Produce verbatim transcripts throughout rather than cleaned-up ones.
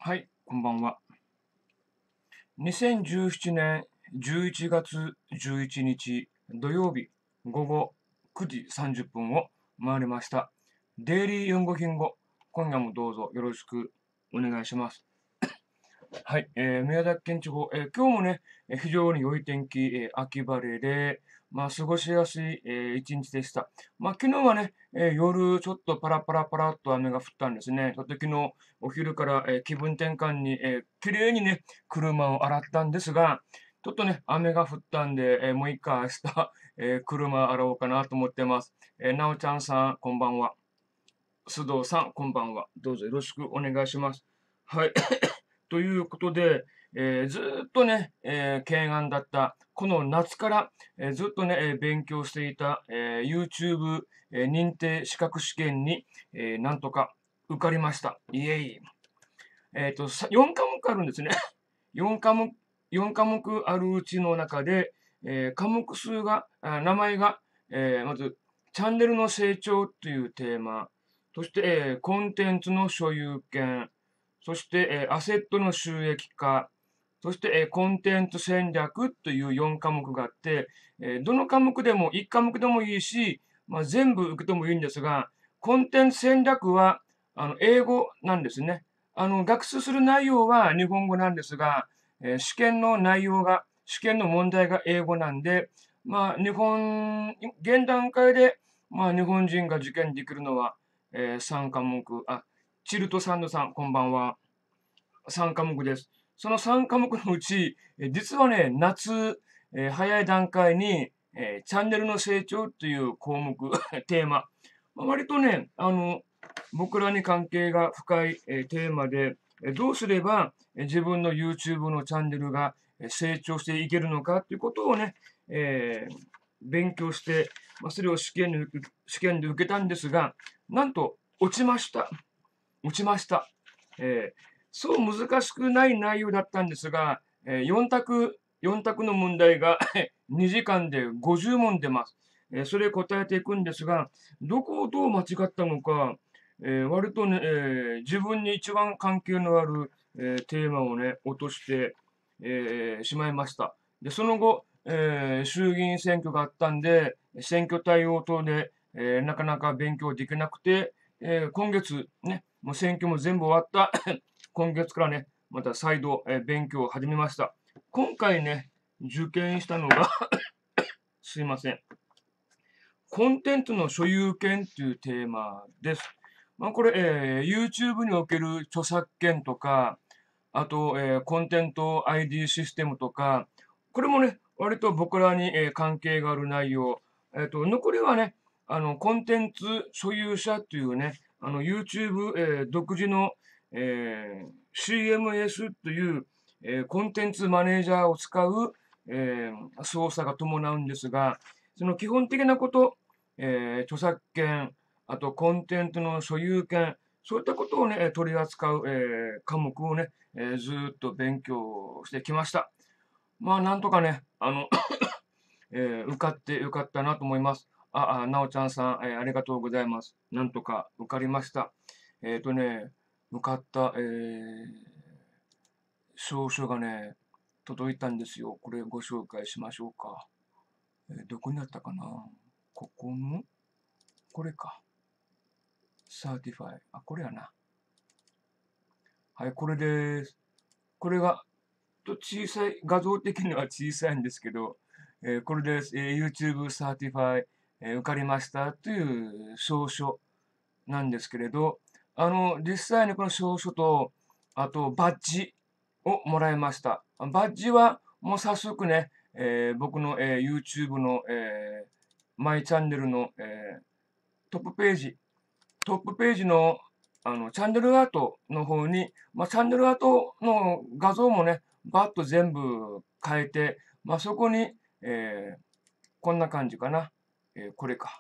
はい、こんばんは。にせんじゅうななねんじゅういちがつじゅういちにち土曜日午後くじさんじゅっぷんを回りました。デイリーよんごひんご、今夜もどうぞよろしくお願いします。はい、えー、宮崎県地方、えー今日もね、えー非常に良い天気、えー秋晴れで、まあ、過ごしやすい、えー一日でした。まあ、昨日はね、えー夜ちょっとパラパラパラっと雨が降ったんですね。ちょっと昨日お昼から、えー気分転換に、えー綺麗にね、車を洗ったんですが、ちょっとね、雨が降ったんで、えーもう一回明日、えー車洗おうかなと思ってます。えーなおちゃんさん、こんばんは。須藤さん、こんばんは。どうぞよろしくお願いします。はい。ということで、えーずーっとね、えー、懸案だった、この夏から、えーずっとね、えー勉強していた、えー YouTube、えー認定資格試験に、えーなんとか受かりました。イエイ。えっと、さよん科目あるんですね。よん科目、よん科目あるうちの中で、えー科目数が、あ名前が、えーまず、チャンネルの成長というテーマ、そして、えーコンテンツの所有権、そして、えーアセットの収益化、そして、えーコンテンツ戦略というよん科目があって、えーどの科目でも、いち科目でもいいし、まあ、全部受けてもいいんですが、コンテンツ戦略は、あの、英語なんですね。あの、学習する内容は日本語なんですが、えー試験の内容が、試験の問題が英語なんで、まあ、日本、現段階で、まあ、日本人が受験できるのは、えー、さん科目、あ、チルトサンドさん、こんばんは。さん科目です。そのさん科目のうち、え実はね、夏、えー早い段階に、えーチャンネルの成長という項目、テーマ、まあ割とね、あの、僕らに関係が深い、えーテーマで、えーどうすれば、えー自分の YouTube のチャンネルがえー成長していけるのかということをね、えー勉強して、まあ、それを試験に受け試験で受けたんですが、なんと落ちました。落ちました。えーそう難しくない内容だったんですが、えーよん択、よん択の問題がにじかんでごじゅう問出ます。えーそれ答えていくんですが、どこをどう間違ったのか、えー割とね、えー自分に一番関係のある、えーテーマをね、落として、えーしまいました。で、その後、えー衆議院選挙があったんで、選挙対応等で、えーなかなか勉強できなくて、えー今月ね、もう選挙も全部終わった今月からね、また再度、えー勉強を始めました。今回ね、受験したのがすいません。コンテンツの所有権というテーマです。まあ、これ、えー YouTube における著作権とか、あと、えーコンテンツ アイディー システムとか、これもね、割と僕らに、えー関係がある内容。えっと、残りはね、あの、コンテンツ所有者というね、あの、YouTube、えー独自の、えー シーエムエス という、えーコンテンツマネージャーを使う、えー操作が伴うんですが、その基本的なこと、えー著作権、あとコンテンツの所有権、そういったことをね、取り扱う、えー科目をね、えーずーっと勉強してきました。まあ、なんとかね、あの、えー受かってよかったなと思います。あ、あ、なおちゃんさん、えーありがとうございます。なんとか受かりました。えっとね、受かった、えー証書がね、届いたんですよ。これご紹介しましょうか。えーどこにあったかな、ここのこれか。サーティファイ。あ、これやな。はい、これです。これが、と小さい、画像的には小さいんですけど、えーこれです。えー YouTube サーティファイ、えー受かりましたという証書なんですけれど、あの、実際にこの証書と、あとバッジをもらいました。バッジはもう早速ね、えー僕の、えー YouTube の、えーマイチャンネルの、えートップページ、トップページのあのチャンネルアートの方に、まあ、チャンネルアートの画像もね、バッと全部変えて、まあ、そこに、えーこんな感じかな。えーこれか。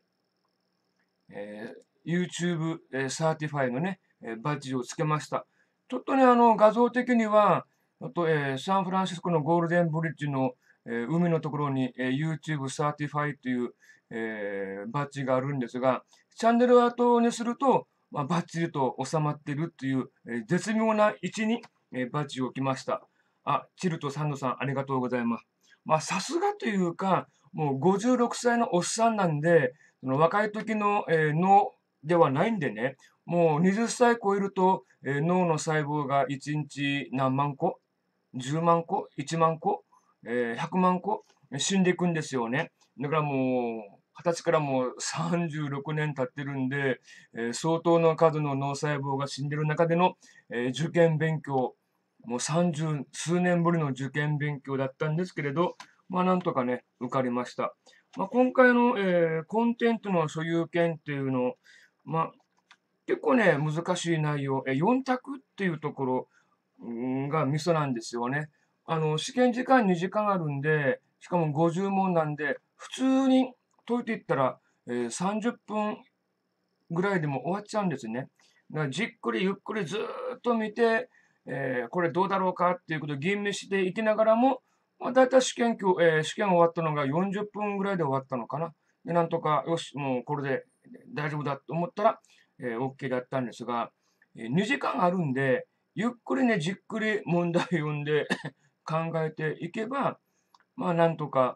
えー YouTube、えーサーティファイのね、えーバッジをつけました。ちょっとね、あの、画像的には、あと、えーサンフランシスコのゴールデンブリッジの、えー海のところに、えー YouTube サーティファイという、えーバッジがあるんですが、チャンネルアートにすると、 まあ、バッチリと収まっているという、えー絶妙な位置に、えーバッジを置きました。あ、チルトサンドさん、ありがとうございます。まあ、さすがというか、もうごじゅうろくさいのおっさんなんで、その若い時の、えー脳ではないんでね、もうはたち超えると、えー脳の細胞がいちにち何万個、じゅうまん個、いちまん個、えーひゃくまん個えー死んでいくんですよね。だからもう、はたちからもうさんじゅうろくねん経ってるんで、えー相当の数の脳細胞が死んでる中での、えー受験勉強、もうさんじゅう数年ぶりの受験勉強だったんですけれど、まあなんとかね、受かりました。まあ、今回の、えーコンテンツの所有権っていうの、まあ結構ね、難しい内容、えよん択っていうところんがミソなんですよね。あの、試験時間にじかんあるんで、しかもごじゅう問なんで、普通に解いていったら、えーさんじゅっぷんぐらいでも終わっちゃうんですね。だからじっくりゆっくりずーっと見て、えーこれどうだろうかっていうことを吟味していきながらも、まあ、だいたい試験今日、えー試験終わったのがよんじゅっぷんぐらいで終わったのかな。で、なんとか、よし、もうこれで大丈夫だと思ったら、えー OK だったんですが、えーにじかんあるんで、ゆっくりね、じっくり問題読んで考えていけば、まあ、なんとか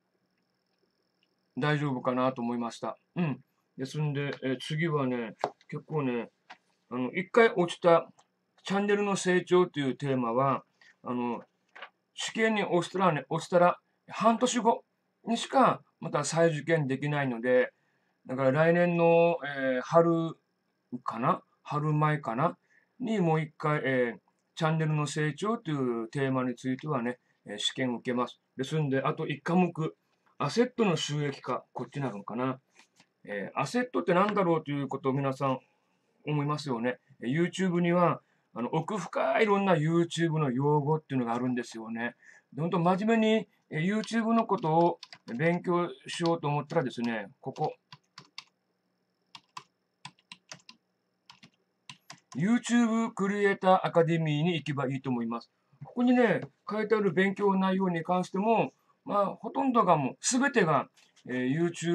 大丈夫かなと思いました。うん。ですんで、えー次はね、結構ね、あの、一回落ちたチャンネルの成長というテーマは、あの、試験に落ちたらね、落ちたら半年後にしかまた再受験できないので、だから来年の、えー春かな春前かなにもう一回、えーチャンネルの成長というテーマについてはね、えー試験を受けます。ですんで、あといち科目、アセットの収益化、こっちなのかな。えーアセットって何だろうということを皆さん思いますよね。YouTube には、あの、奥深いいろんな YouTube の用語っていうのがあるんですよね。で本当真面目にえ YouTube のことを勉強しようと思ったらですね、ここ、YouTube クリエイターアカデミーに行けばいいと思います。ここにね、書いてある勉強内容に関しても、まあ、ほとんどがもう、すべてが、えー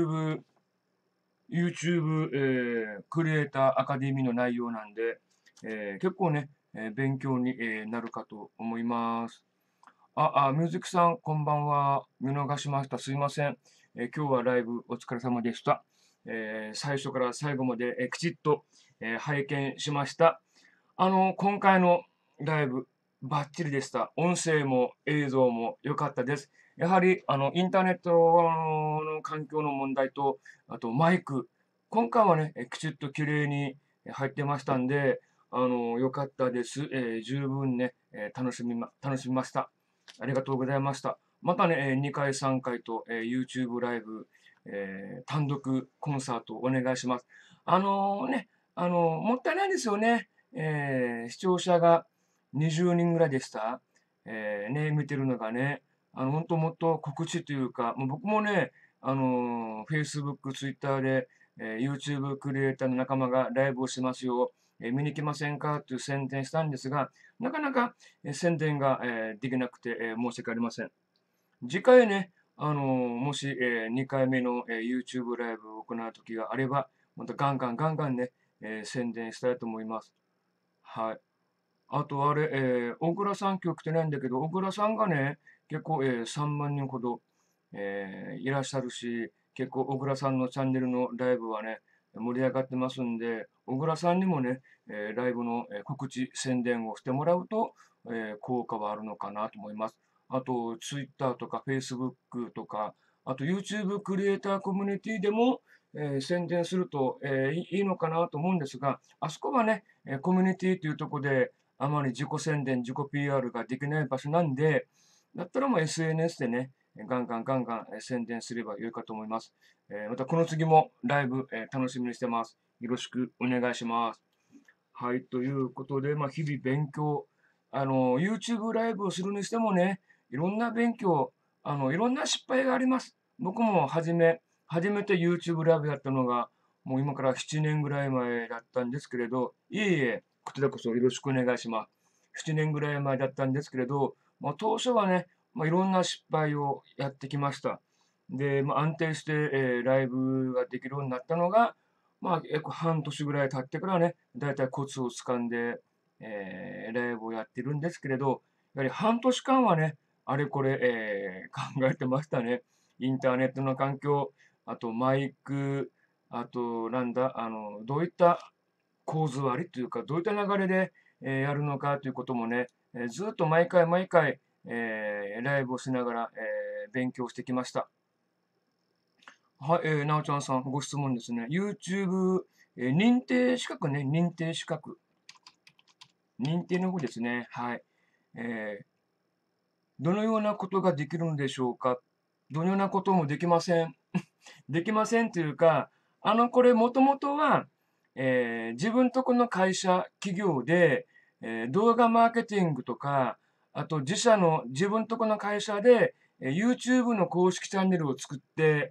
YouTube、YouTube、えークリエイターアカデミーの内容なんで、えー結構ね、えー勉強に、えーなるかと思います。あ、あ、ミュージックさん、こんばんは。見逃しました。すいません。えー今日はライブお疲れ様でした。えー最初から最後まで、えーきちっと、えー拝見しました。あの、今回のライブ、バッチリでした。音声も映像も良かったです。やはり、あの、インターネットの環境の問題と、あとマイク。今回はね、えきちっと綺麗に入ってましたんで、あの、良かったです。えー十分ね、えー楽しみま、楽しみました。ありがとうございました。またね、えーにかい、さんかいと、えー YouTube ライブ、えー単独コンサートお願いします。あのね、あのもったいないんですよね。えー視聴者がにじゅうにんぐらいでした。えーね、見てるのがね、あの、本当もっと告知というか、もう僕もね、あのー、Facebook、Twitter で、えー YouTube クリエイターの仲間がライブをしますよ、えー見に来ませんかという宣伝したんですが、なかなか、えー宣伝が、えーできなくて、えー申し訳ありません。次回ね、あのーもし、えーにかいめの、えー YouTube ライブを行う時があれば、またガンガンガンガンね、えー宣伝したいと思います。はい。あとあれ、えー、小倉さん今日来てないんだけど、小倉さんがね、結構、えー、さんまん人ほど、えーいらっしゃるし、結構小倉さんのチャンネルのライブはね、盛り上がってますんで、小倉さんにもね、えーライブの、えー告知、宣伝をしてもらうと、えー効果はあるのかなと思います。あと、Twitter とか Facebook とか、あと YouTube クリエイターコミュニティでも、えー宣伝すると、えーいいいのかなと思うんですが、あそこはね、えーコミュニティというところで、あまり自己宣伝、自己 ピーアール ができない場所なんで、だったらもう エスエヌエス でね、ガンガンガンガン宣伝すればよいかと思います。えーまたこの次もライブ、えー楽しみにしてます。よろしくお願いします。はい、ということで、まあ、日々勉強、あの、YouTube ライブをするにしてもね、いろんな勉強、あの、いろんな失敗があります。僕も初め、初めて YouTube ライブやったのが、もう今からななねんぐらい前だったんですけれど、いえいえ、こちらこそよろしくお願いします。ななねんぐらい前だったんですけれど、まあ、当初はね、まあ、いろんな失敗をやってきました。で、まあ、安定して、えーライブができるようになったのが、 まあ、約半年ぐらい経ってからね、だいたいコツをつかんで、えーライブをやってるんですけれど、やはり半年間はね、あれこれ、えー考えてましたね。インターネットの環境、あとマイク、あと、なんだ、あの、どういった構図割りというか、どういった流れで、えーやるのかということもね、えーずっと毎回毎回、えーライブをしながら、えー勉強してきました。はい、えー、なおちゃんさん、ご質問ですね。YouTube、えー認定資格ね、認定資格。認定の方ですね。はい。えーどのようなことができるのでしょうか。どのようなこともできません。できませんというか、あの、これ、もともとは、えー自分とこの会社、企業で、えー動画マーケティングとか、あと自社の、自分とこの会社で、えー YouTube の公式チャンネルを作って、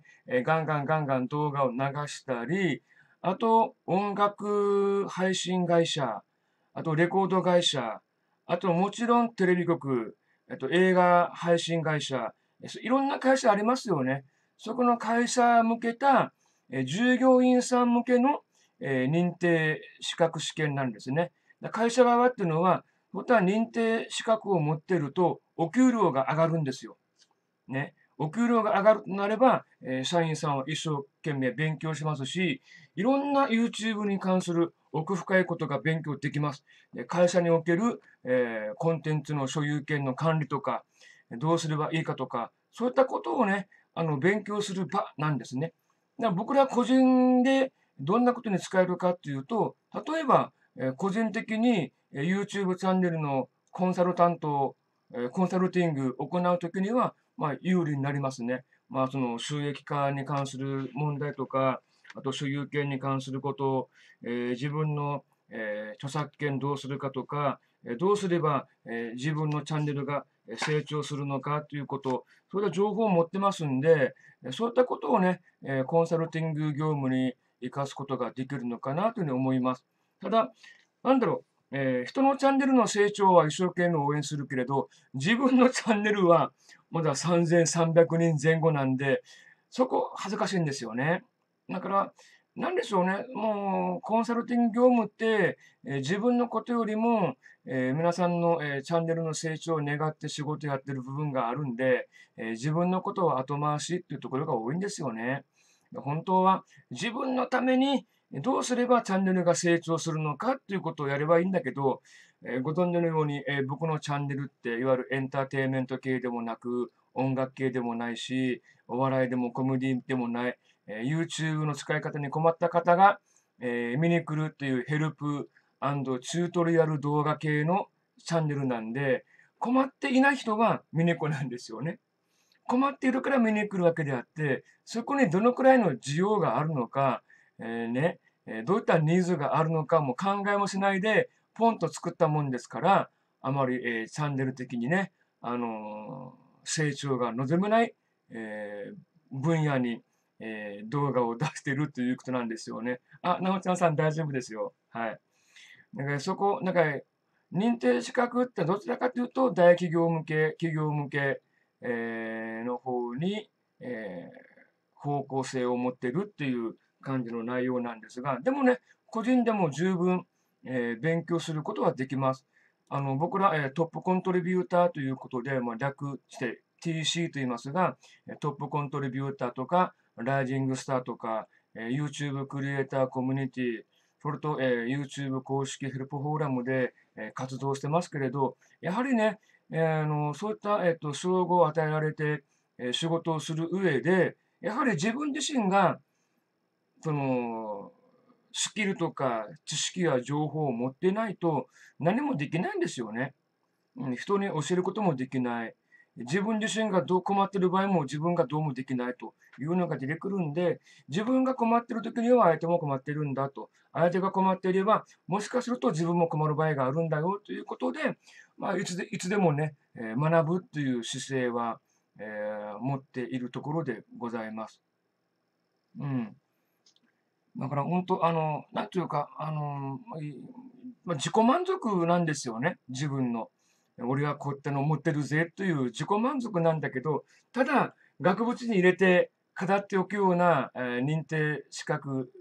えーガンガンガンガン動画を流したり、あと音楽配信会社、あとレコード会社、あともちろんテレビ局、えっと映画配信会社、えいろんな会社ありますよね。そこの会社向けた、え従業員さん向けの、えー認定資格試験なんですね。会社側っていうのは、本当は認定資格を持っていると、お給料が上がるんですよ。ね。お給料が上がるとなれば、えー社員さんは一生懸命勉強しますし、いろんな YouTube に関する奥深いことが勉強できます。で会社における、えーコンテンツの所有権の管理とか、どうすればいいかとか、そういったことをね、あの、勉強する場なんですね。だから僕ら個人でどんなことに使えるかっていうと、例えば、えー個人的にえー YouTube チャンネルのコンサルタント、えーコンサルティングを行うときには、まあ、有利になりますね。まあ、その収益化に関する問題とか、あと所有権に関すること、えー自分の、えー著作権どうするかとか、えーどうすれば、えー自分のチャンネルがえー成長するのかということ、そういった情報を持ってますんで、えーそういったことをね、えーコンサルティング業務に生かすことができるのかなというふうに思います。ただ、なんだろう、えー人のチャンネルの成長は一生懸命応援するけれど、自分のチャンネルはまださんぜんさんびゃくにんぜん後なんで、そこ恥ずかしいんですよね。だから、なんでしょうね、もうコンサルティング業務って、えー自分のことよりも、えー皆さんの、えーチャンネルの成長を願って仕事やってる部分があるんで、えー自分のことを後回しっていうところが多いんですよね。本当は自分のためにどうすればチャンネルが成長するのかっていうことをやればいいんだけど、えーご存知のように、えー僕のチャンネルっていわゆるエンターテインメント系でもなく、音楽系でもないし、お笑いでもコメディでもない、えー YouTube の使い方に困った方が、えー見に来るっていうヘルプチュートリアル動画系のチャンネルなんで、困っていない人は見に来ないんですよね。困っているから見に来るわけであって、そこにどのくらいの需要があるのか、えーね、えーどういったニーズがあるのかも考えもしないで、ポンと作ったもんですから、あまり、えーチャンネル的にね、あのー成長が望めない、えー分野に、えー動画を出しているということなんですよね。あ、なおちゃんさん大丈夫ですよ。はい。だからそこ、なんか認定資格ってどちらかというと大企業向け、企業向け、えーの方に、えー方向性を持っているっていう感じの内容なんですが、でもね、個人でも十分、えー勉強することはできます。あの僕ら、えートップコントリビューターということで、まあ、略して ティーシー と言いますが、トップコントリビューターとか、ライジングスターとか、えー YouTube クリエイターコミュニティ、それと、えー YouTube 公式ヘルプフォーラムで、えー活動してますけれど、やはりね、えーあのそういった、えーと、称号を与えられて、えー仕事をする上で、やはり自分自身が、その、スキルとか知識や情報を持っていないと何もできないんですよね。うん、人に教えることもできない。自分自身がどう困っている場合も自分がどうもできないというのが出てくるんで、自分が困っている時には相手も困っているんだと。相手が困っていれば、もしかすると自分も困る場合があるんだよということで、まあ、いつでいつでもね、えー学ぶという姿勢は、えー持っているところでございます。うん。だから本当、あの、なんていうか、あの、まあいまあ、自己満足なんですよね、自分の。俺はこういったの持ってるぜという自己満足なんだけど、ただ、額縁に入れて飾っておくような、えー認定資格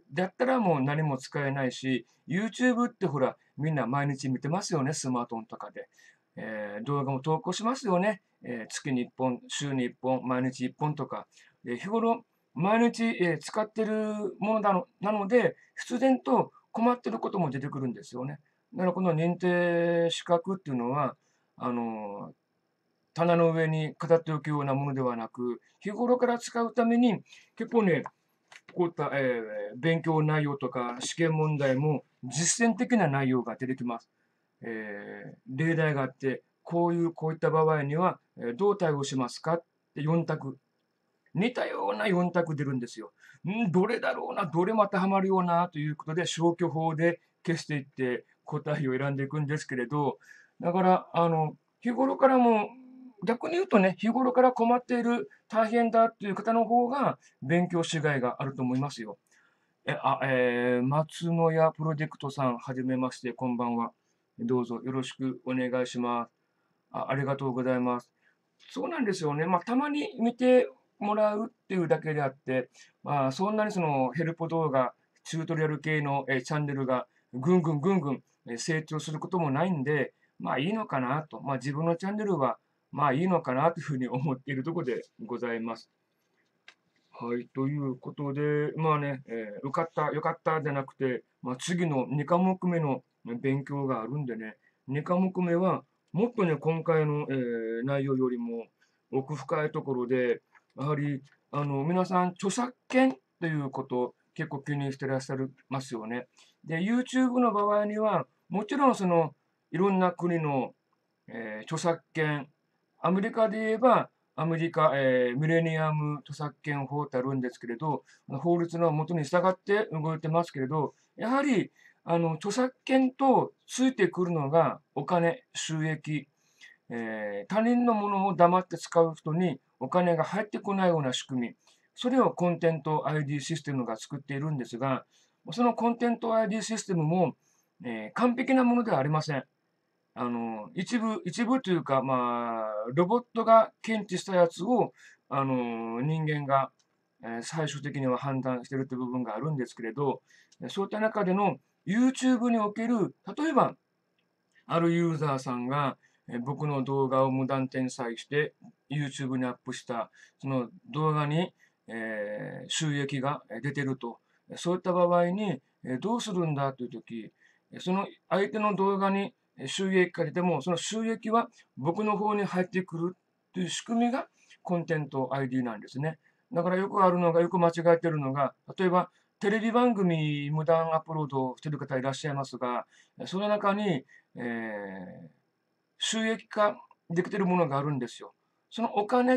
だったらもう何も使えないし、YouTube ってほら、みんな毎日見てますよね、スマートフォンとかで。えー動画も投稿しますよね。えー月にいっぽん、週にいっぽん、毎日いっぽんとか。えー日頃、毎日、えー使ってるものなのなので、必然と困ってることも出てくるんですよね。だからこの認定資格っていうのは、あの棚の上に飾っておくようなものではなく、日頃から使うために、結構ね、こういった、えー勉強内容とか試験問題も実践的な内容が出てきます。えー例題があって、こういう、こういった場合には、えーどう対応しますかってよん択。似たようなよん択出るんですよ。んどれだろうな、どれも当てはまるようなということで、消去法で消していって答えを選んでいくんですけれど、だから、あの、日頃からも、逆に言うとね、日頃から困っている、大変だっていう方の方が、勉強しがいがあると思いますよ。え、あ、えー松野屋プロジェクトさん、はじめまして、こんばんは。どうぞよろしくお願いします。あ、ありがとうございます。そうなんですよね。まあ、たまに見てもらうっていうだけであって、まあ、そんなにそのヘルプ動画、チュートリアル系の、え、チャンネルがぐんぐんぐんぐん、え、成長することもないんで、まあ、いいのかなと、まあ、自分のチャンネルは、まあ、いいのかなというふうに思っているところでございます。はい、ということで、まあね、えー受かった、よかったじゃなくて、まあ、次のに科目目のね勉強があるんでね、に科目目は、もっとね、今回の、えー内容よりも奥深いところで、やはり、あの、皆さん、著作権ということ、結構気にしてらっしゃいますよね。で、YouTube の場合には、もちろんその、いろんな国の、えー著作権、アメリカで言えば、アメリカ、えーミレニアム著作権法ってあるんですけれど、法律のもとに従って動いてますけれど、やはり、あの、著作権とついてくるのがお金、収益、えー他人のものを黙って使う人にお金が入ってこないような仕組み、それをコンテント アイディー システムが作っているんですが、そのコンテント アイディー システムも、えー完璧なものではありません。あの、一部、一部というか、まあ、ロボットが検知したやつを、あの、人間が、えー最終的には判断しているという部分があるんですけれど、そういった中での YouTube における、例えば、あるユーザーさんが、えー僕の動画を無断転載して YouTube にアップした、その動画に、えー収益が出てると。そういった場合に、えーどうするんだというとき、その相手の動画に収益が出ても、その収益は僕の方に入ってくるという仕組みがコンテンツ アイディー なんですね。だからよくあるのが、よく間違えてるのが、例えばテレビ番組無断アップロードしている方いらっしゃいますが、その中に、えー収益化できているものがあるんですよ。そのお金って、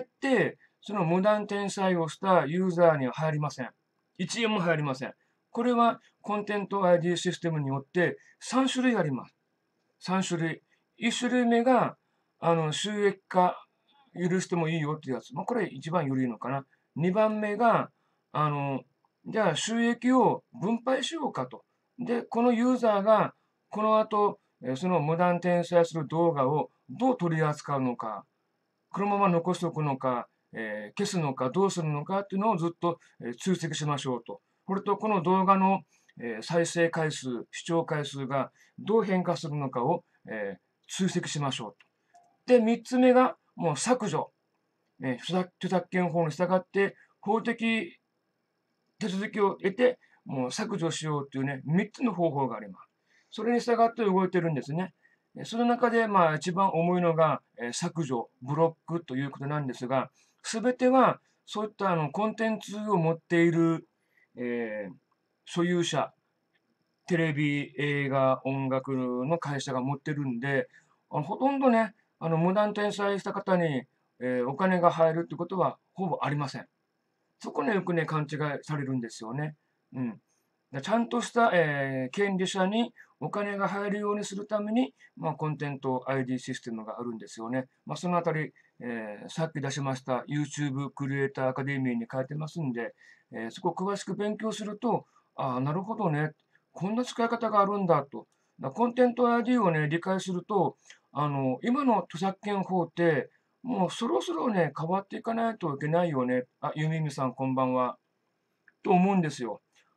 その無断転載をしたユーザーには入りません。いちえんも入りません。これはコンテント アイディー システムによってさん種類あります。さん種類。いち種類目が、あの、収益化許してもいいよっていうやつ。まあ、これ一番緩いのかな。にばんめが、あの、じゃあ収益を分配しようかと。で、このユーザーが、この後、えその無断転載する動画をどう取り扱うのか、このまま残しておくのか、えー消すのか、どうするのかっていうのをずっと、えー追跡しましょうと。これとこの動画の、えー再生回数、視聴回数がどう変化するのかを、えー追跡しましょうと。で、みっつめがもう削除。えー著作著作権法に従って法的手続きを得て、もう削除しようというね、みっつの方法があります。それに従って動いてるんですね。その中で、まあ、一番重いのが、えー削除、ブロックということなんですが、すべては、そういったあのコンテンツを持っている、えー所有者、テレビ、映画、音楽の会社が持ってるんで、あのほとんどね、あの無断転載した方に、えーお金が入るってことはほぼありません。そこね、よくね、勘違いされるんですよね。うん。でちゃんとした、えー権利者にお金が入るようにするために、まあ、コンテント アイディー システムがあるんですよね。まあ、そのあたり、えーさっき出しました YouTube クリエイターアカデミーに書いてますんで、えーそこを詳しく勉強すると、ああ、なるほどね。こんな使い方があるんだと。だコンテント アイディー をね、理解すると、あの、今の著作権法って、もうそろそろね、変わっていかないといけないよね。あ、ゆみみさんこんばんは。と思うんですよ。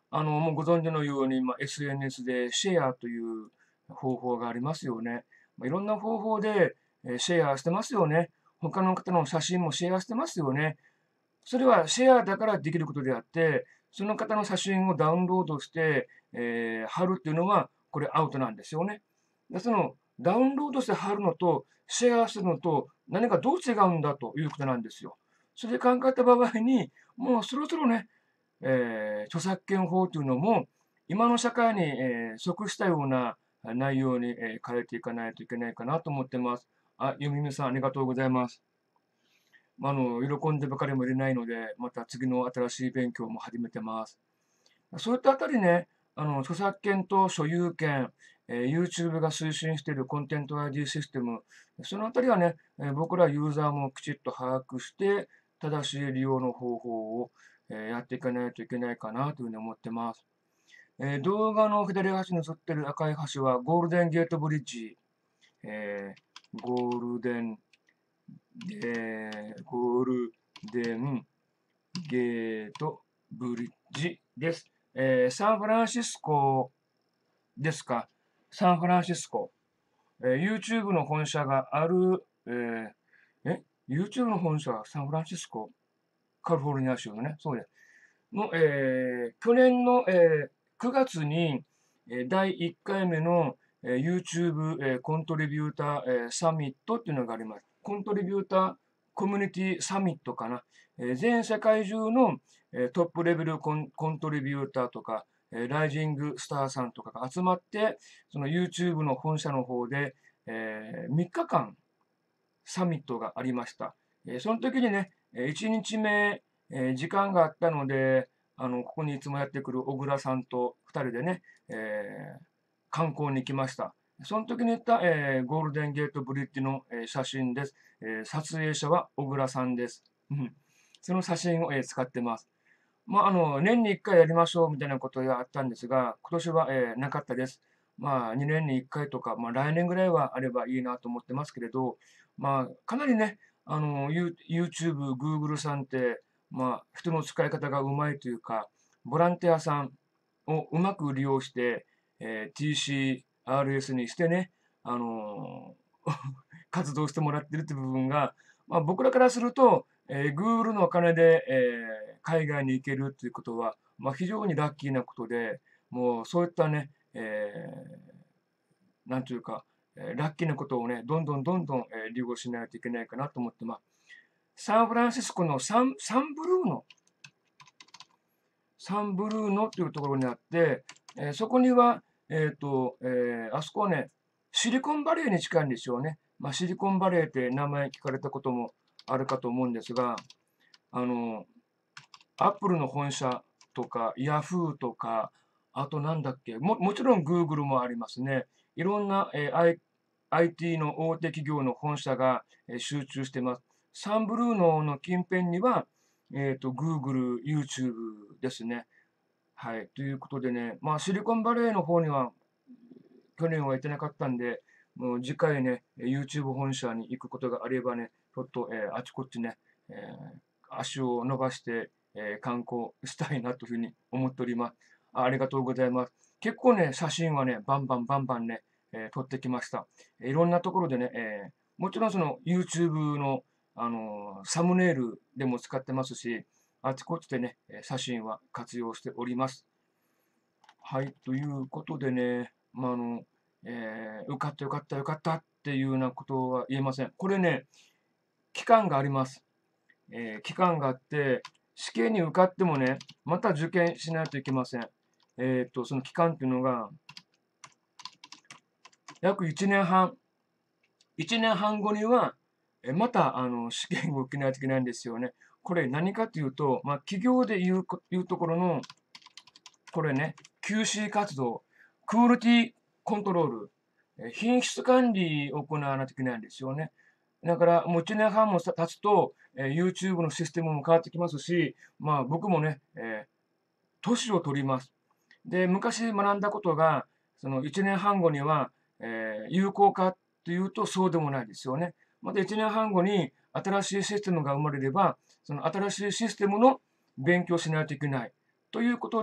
あの、もうご存知のように、まあ、エスエヌエス でシェアという方法がありますよね。まあ、いろんな方法でえーシェアしてますよね。他の方の写真もシェアしてますよね。それはシェアだからできることであって、その方の写真をダウンロードして、えー貼るっていうのは、これアウトなんですよね。でそのダウンロードして貼るのと、シェアするのと、何かどう違うんだということなんですよ。それで考えた場合に、もうそろそろね、えー著作権法というのも、今の社会に、えー即したような内容に、えー変えていかないといけないかなと思ってます。あ、ゆみみさん、ありがとうございます。まあ、あの、喜んでばかりもいれないので、また次の新しい勉強も始めてます。そういったあたりね、あの、著作権と所有権、えー YouTube が推進しているコンテンツ アイディー システム、そのあたりはね、えー僕らユーザーもきちっと把握して、正しい利用の方法を、えーやっていかないといけないかなというふうに思ってます。えー動画の左端に映っている赤い橋はゴールデンゲートブリッジ、えーゴールデン、えーゴールデンゲートブリッジです。えーサンフランシスコですか。サンフランシスコ。えー YouTube の本社がある、えーえ ?YouTube の本社はサンフランシスコ、カリフォルニア州のね、そうです。の、えー去年の、えーくがつに、えーだいいっかいめの、えー YouTube、えーコントリビューター、えーサミットっていうのがあります。コントリビューターコミュニティサミットかな。えー全世界中の、えートップレベルコンコントリビューターとか、えーライジングスターさんとかが集まって、その YouTube の本社の方で、えーみっかかんサミットがありました。えーその時にね、いちにちめ、えー時間があったので、あの、ここにいつもやってくる小倉さんとふたりでね、えー観光に行きました。その時に行った、えーゴールデンゲートブリッジの、えー写真です。えー撮影者は小倉さんです。うんその写真を、えー使ってます。まあ、あの、年にいっかいやりましょうみたいなことがあったんですが、今年は、えーなかったです。まあ、にねんにいっかいとか、まあ、来年ぐらいはあればいいなと思ってますけれど、まあ、かなりね、あの、ユー YouTube、Google さんって、まあ、人の使い方がうまいというか、ボランティアさんをうまく利用して、えー ティーシーアールエス にしてね、あの活動してもらってるって部分が、まあ、僕らからすると、えー、Google のお金で、えー海外に行けるっていうことは、まあ、非常にラッキーなことで、もうそういったね、えーなんというか、えーラッキーなことをね、どんどんどんどん、えー利用しないといけないかなと思ってます。サンフランシスコのサンサンブルーノ、サンブルーノっていうところにあって、えーそこには、えっと、えーあそこはね、シリコンバレーに近いんですよね。まあ、シリコンバレーって名前聞かれたこともあるかと思うんですが、あの、アップルの本社とか、ヤフーとか、あとなんだっけ、も、もちろん Google もありますね。いろんな、えー I- アイティー の大手企業の本社が、えー集中してます。サンブルーノの近辺には、えっと、Google、YouTube ですね。はい。ということでね、まあ、シリコンバレーの方には去年は行ってなかったんで、もう次回ね、YouTube 本社に行くことがあればね、ちょっと、えーあちこちね、えー足を伸ばして、えー観光したいなというふうに思っております。あ、ありがとうございます。結構ね、写真はね、バンバンバンバンね、えー撮ってきました。いろんなところでね、えーもちろんその YouTube の、あのーサムネイルでも使ってますし、あちこちでね、写真は活用しております。はい、ということでね、まあ、あの、えー受かったよかったよかったっていうようなことは言えません。これね、期間があります。えー期間があって、試験に受かってもね、また受験しないといけません。えっと、その期間っていうのが、約いちねんはん。いちねんはん後には、えまた、あの、試験を受けないといけないんですよね。これ何かというと、まあ、企業で言うこ、言うところの、これね、キューシー 活動、クオリティコントロール、え品質管理を行わないといけないんですよね。だから、もういちねんはんも経つと、えー YouTube のシステムも変わってきますし、まあ僕もね、えー年を取ります。で、昔学んだことが、そのいちねんはん後には、えー有効かというとそうでもないですよね。またいちねんはん後に新しいシステムが生まれれば、その新しいシステムの勉強しないといけない。ということで、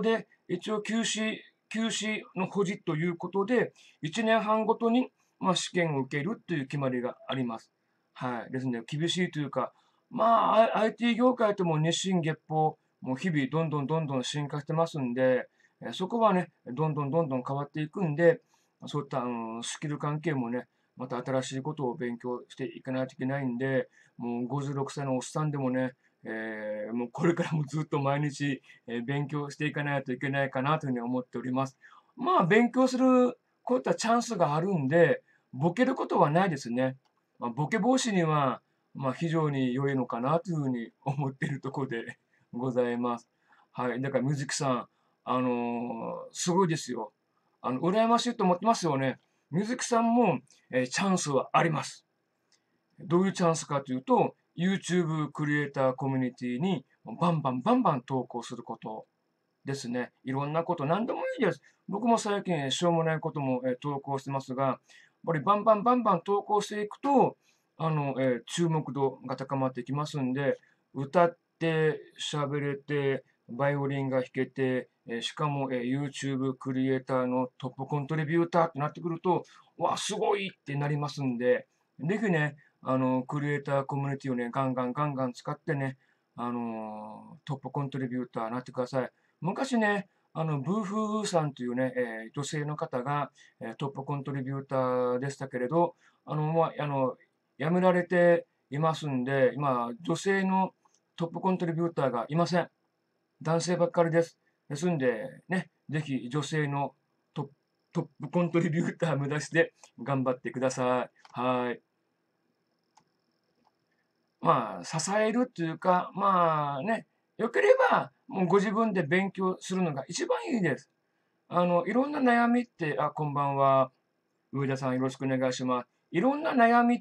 一応休止、休止の保持ということで、いちねんはんごとに、まあ、試験を受けるという決まりがあります。はい。ですね、厳しいというか、まあ、アイティー 業界とも日進月歩、もう日々どんどんどんどん進化してますんで、えそこはね、どんどんどんどん変わっていくんで、そういったあのスキル関係もね、また新しいことを勉強していかないといけないんで、もうごじゅうろくさいのおっさんでもね、えーもうこれからもずっと毎日、えー勉強していかないといけないかなというふうに思っております。まあ、勉強する、こういったチャンスがあるんで、ボケることはないですね。まあ、ボケ防止には、まあ、非常に良いのかなというふうに思っているところでございます。はい。だから水木さん、あのーすごいですよ。あの、羨ましいと思ってますよね。水木さんも、えーチャンスはあります。どういうチャンスかというと、YouTube クリエイターコミュニティにバンバンバンバン投稿することですね。いろんなこと、何でもいいです。僕も最近、しょうもないことも、えー投稿してますが、やっぱりバンバンバンバン投稿していくと、あの、えー注目度が高まってきますんで、歌って、喋れて、バイオリンが弾けて、えーしかも、えー YouTube クリエイターのトップコントリビューターってなってくると、わ、すごいってなりますんで、ぜひね、あの、クリエイターコミュニティをね、ガンガンガンガン使ってね、あのートップコントリビューターになってください。昔ね、あの、ブーフーさんというね、えー女性の方が、えートップコントリビューターでしたけれど、あの、まあ、あの、辞められていますんで、今、女性のトップコントリビューターがいません。男性ばっかりです。ですんで、ね、ぜひ女性のトトップコントリビューター目指して頑張ってください。はい。まあ、支えるというか、まあね、良ければ、もうご自分で勉強するのが一番いいです。あの、いろんな悩みって、あ、こんばんは。上田さんよろしくお願いします。いろんな悩みって、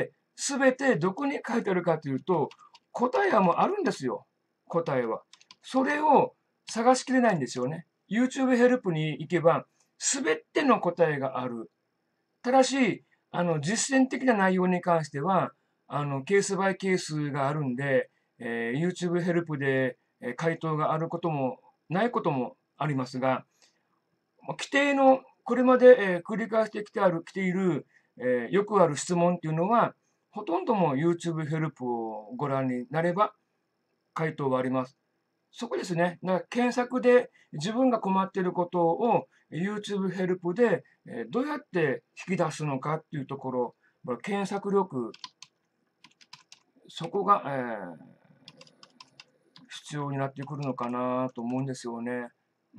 すべてどこに書いてあるかというと、答えはもうあるんですよ。答えは。それを探しきれないんですよね。YouTube ヘルプに行けば、すべての答えがある。ただし、あの、実践的な内容に関しては、あの、ケースバイケースがあるんで、えー YouTube ヘルプで、えー回答があることも、ないこともありますが、規定の、これまで、えー繰り返してきてある、来ている、えーよくある質問っていうのは、ほとんども YouTube ヘルプをご覧になれば回答はあります。そこですね。だから検索で自分が困っていることを YouTube ヘルプでえーどうやって引き出すのかっていうところ、まあ検索力、そこが、えー必要になってくるのかなと思うんですよね。うん。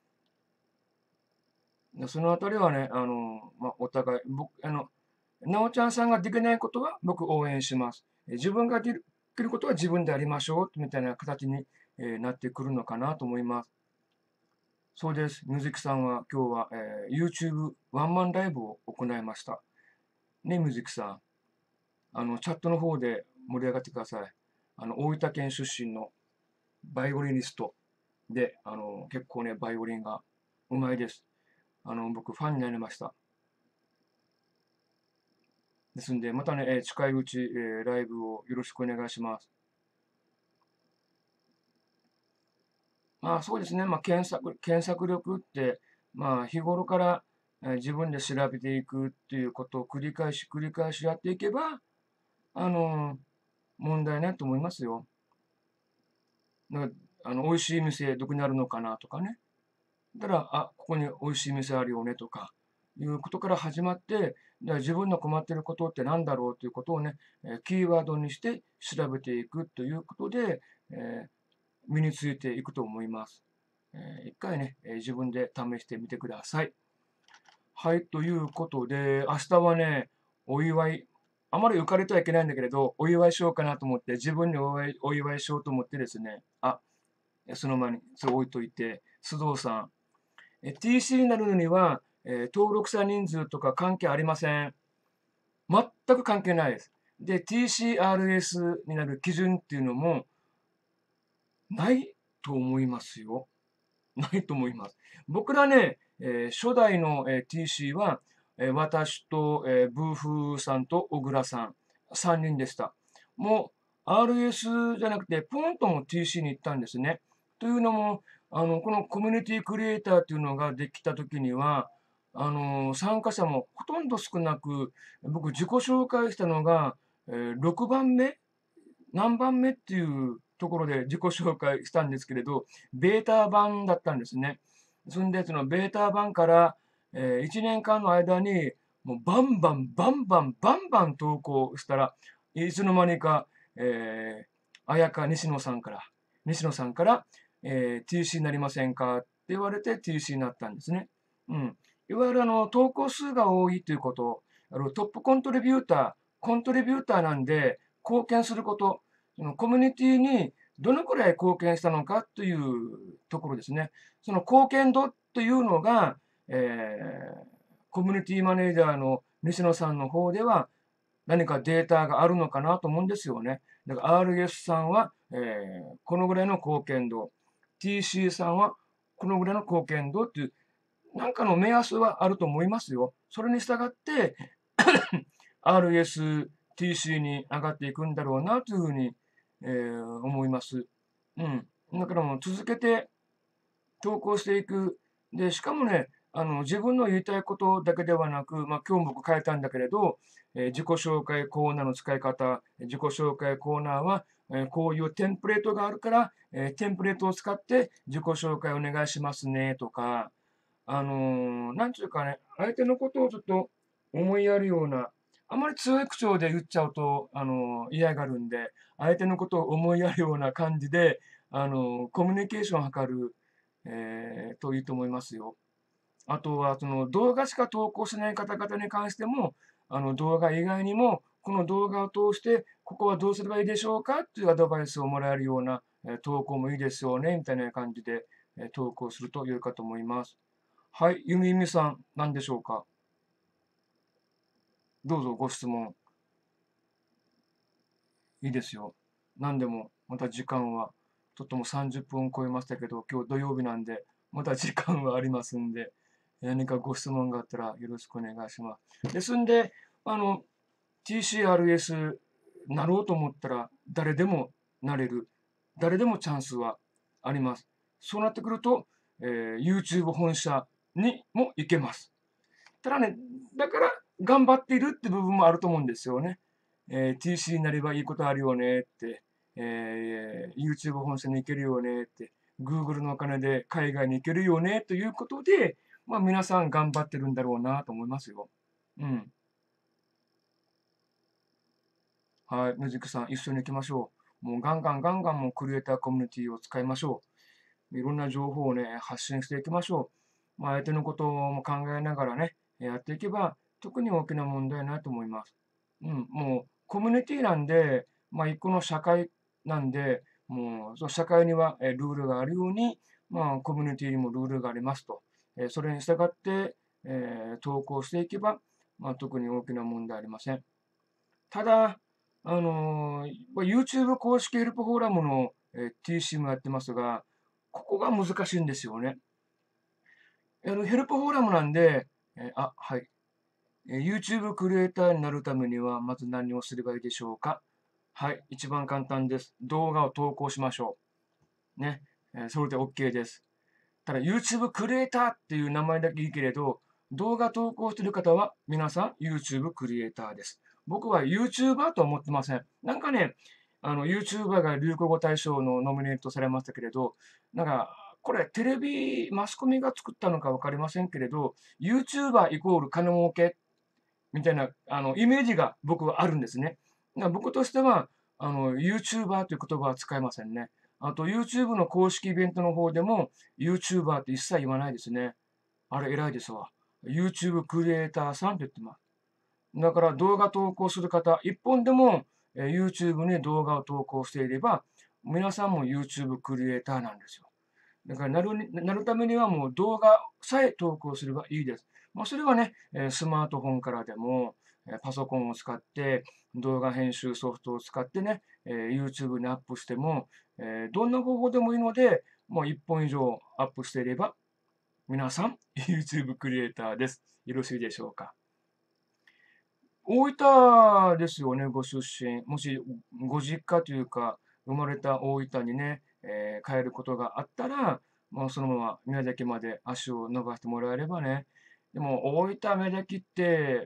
でそのあたりはね、あの、まあ、お互い、僕、あの、なおちゃんさんができないことは僕応援します。え自分ができることは自分でやりましょうみたいな形に、えーなってくるのかなと思います。そうです。ミュージックさんは今日は、えー YouTube ワンマンライブを行いました。ね、ミュージックさん。あの、チャットの方で盛り上がってください。あの、大分県出身のバイオリニストで、あの、結構ね、バイオリンがうまいです。あの、僕ファンになりました。ですんで、またね、えー近いうち、えーライブをよろしくお願いします。まあそうですね、まあ検索、検索力って、まあ日頃から、えー自分で調べていくっていうことを繰り返し繰り返しやっていけば、あの、問題ないと思いますよ。だから、あの、美味しい店どこにあるのかなとかね。だから、あ、ここに美味しい店あるよねとか、いうことから始まって、じゃあ自分の困っていることって何だろうということをね、えーキーワードにして調べていくということで、えー身についていくと思います。えー一回ね、えー自分で試してみてください。はい、ということで、明日はね、お祝い、あまり浮かれてはいけないんだけれど、お祝いしようかなと思って、自分にお祝いお祝いしようと思ってですね、あ、その前に、それ置いといて、須藤さん、え ティーシー になるのには、えー登録者人数とか関係ありません。全く関係ないです。で、ティーシーアールエス になる基準っていうのもないと思いますよ。ないと思います。僕らね、えー初代の、えー ティーシー は、えー私と、えーブーフーさんと小倉さん、さんにんでした。もう アールエス じゃなくて、ポンとも ティーシー に行ったんですね。というのも、 あの、このコミュニティクリエイターっていうのができた時には、あの、参加者もほとんど少なく、僕自己紹介したのが、えーろくばんめ何番目っていうところで自己紹介したんですけれど、ベータ版だったんですね。そんで、そのベータ版から、えーいちねんかんの間に、もうバンバン、バンバン、バンバン投稿したら、いつの間にか、えー、綾香西野さんから、西野さんから、えー ティーシー になりませんかって言われて ティーシー になったんですね。うん。いわゆるあの、投稿数が多いということ、あのトップコントリビューター、コントリビューターなんで、貢献すること、そのコミュニティにどのくらい貢献したのかというところですね。その貢献度というのが、えー、コミュニティマネージャーの西野さんの方では何かデータがあるのかなと思うんですよね。だから アールエス さんは、えー、このぐらいの貢献度、ティーシー さんはこのぐらいの貢献度っていう、なんかの目安はあると思いますよ。それに従ってアールエス、ティーシー に上がっていくんだろうなというふうに、えー思います。うん。だからもう続けて投稿していく。で、しかもね、あの、自分の言いたいことだけではなく、まあ、今日僕変えたんだけれど、えー自己紹介コーナーの使い方、自己紹介コーナーは、えーこういうテンプレートがあるから、えーテンプレートを使って自己紹介お願いしますねとか、あのーなんていうかね、相手のことをちょっと思いやるような、あまり強い口調で言っちゃうと、あのー嫌がるんで、相手のことを思いやるような感じで、あのーコミュニケーションを図る、えーといいと思いますよ。あとは、その動画しか投稿しない方々に関しても、あの動画以外にも、この動画を通して、ここはどうすればいいでしょうかというアドバイスをもらえるような、えー投稿もいいですよね、みたいな感じで、えー投稿すると良いかと思います。はい、ゆみゆみさん、何でしょうか。どうぞご質問。いいですよ。何でも、また時間は、とってもさんじゅっぷんを超えましたけど、今日土曜日なんで、また時間はありますんで、何かご質問があったらよろしくお願いします。ですんで、あの、ティーシーアールエス なろうと思ったら、誰でもなれる。誰でもチャンスはあります。そうなってくると、えー YouTube 本社にも行けます。ただね、だから頑張っているって部分もあると思うんですよね。えー ティーシー になればいいことあるよねって、えー YouTube 本社に行けるよねって、Google のお金で海外に行けるよねということで、まあ皆さん頑張ってるんだろうなと思いますよ。うん。はい。ムジックさん、一緒に行きましょう。もうガンガンガンガンもうクリエイターコミュニティを使いましょう。いろんな情報をね、発信していきましょう。まあ相手のことも考えながらね、やっていけば、特に大きな問題ないと思います。うん、もうコミュニティなんで、まあ一個の社会なんで、もうその社会にはえールールがあるように、まあコミュニティにもルールがありますと。えーそれに従って、えー投稿していけば、まあ特に大きな問題ありません。ただ、あのー YouTube 公式ヘルプフォーラムの、えー ティーシー もやってますが、ここが難しいんですよね。あのヘルプフォーラムなんで、えーあ、はい。えー YouTube クリエイターになるためには、まず何をすればいいでしょうか。はい、一番簡単です。動画を投稿しましょう。ね。えーそれで OK です。ただ、YouTube クリエイターっていう名前だけいいけれど、動画投稿している方は皆さん YouTube クリエイターです。僕は YouTuber とは思ってません。なんかね、あの YouTuber が流行語大賞のノミネートされましたけれど、なんか、これテレビ、マスコミが作ったのかわかりませんけれど、YouTuber イコール金儲けみたいなあのイメージが僕はあるんですね。僕としてはあの YouTuber という言葉は使いませんね。あと YouTube の公式イベントの方でも YouTuber って一切言わないですね。あれ偉いですわ。YouTube クリエイターさんって言ってます。だから動画投稿する方、一本でも YouTube に動画を投稿していれば、皆さんも YouTube クリエイターなんですよ。だからなるになるためにはもう動画さえ投稿すればいいです。まあ、それはね、スマートフォンからでも、パソコンを使って動画編集ソフトを使ってね、YouTube にアップしても、どんな方法でもいいので、もういっぽん以上アップしていれば、皆さん YouTube クリエイターです。よろしいでしょうか。大分ですよね、ご出身。もしご実家というか、生まれた大分にね、えー帰ることがあったら、 もうそのまま宮崎まで足を伸ばしてもらえればね。でも、大分、宮崎って、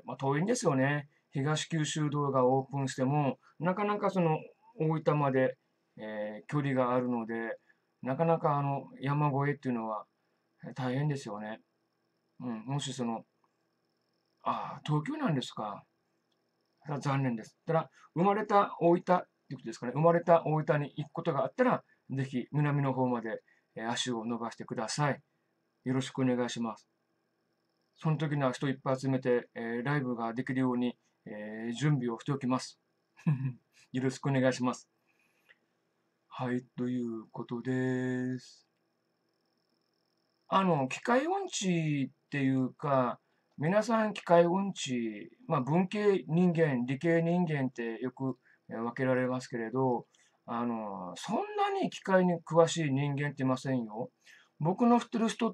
まあ、遠いんですよね。東九州道がオープンしても、なかなかその大分まで、えー距離があるので、なかなかあの山越えっていうのは大変ですよね。うん、もしその、ああ、東京なんですか。それは残念です。ただ、生まれた大分っていうことですかね。生まれた大分に行くことがあったら、ぜひ南の方までえー足を伸ばしてください。よろしくお願いします。その時には人いっぱい集めて、えーライブができるように、えー準備をしておきます。よろしくお願いします。はい、ということです。あの、機械音痴っていうか、皆さん機械音痴、まあ文系人間、理系人間ってよくえー分けられますけれど、あの、そんなに機械に詳しい人間っていませんよ。僕の知ってる人って、